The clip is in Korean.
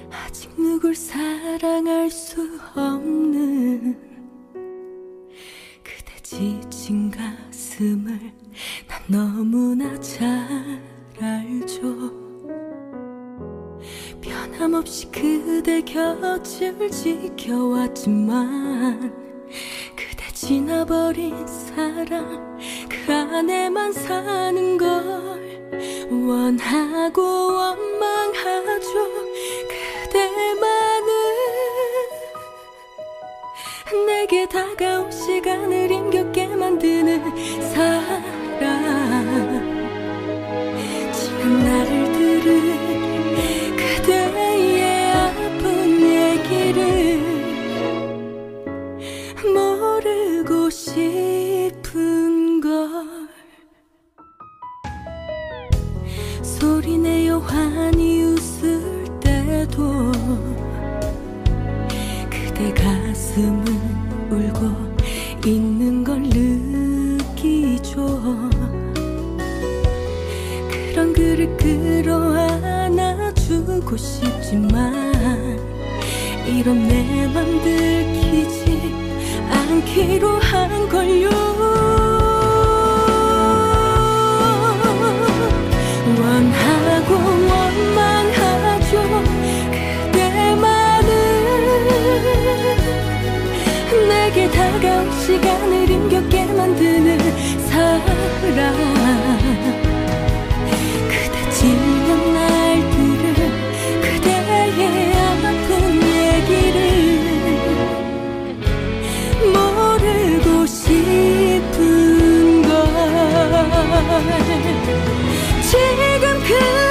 아직 누굴 사랑할 수 없는 그대 지친 가슴을 난 너무나 잘 알죠. 변함없이 그대 곁을 지켜왔지만 그대 지나버린 사랑 그 안에만 사는 걸 원하고 원망하죠. 그대만은 내게 다가올 시간을 힘겹게 만드는 사랑. 지난 날들을 그대의 아픈 얘기를 모르고 싶은 걸. 소리내어 환히 웃을 때도 그대 가슴은 울고 있는 걸 느끼죠. 그런 그를 끌어안아주고 싶지만 이런 내 맘 들키지 않기로 한걸요. 원하고 원망하죠. 그대만은 내게 다가올 시간을 힘겹게 만드는 사랑. 그대 지난 날들을 그대의 아픈 얘기를 모르고 싶은 걸. 지금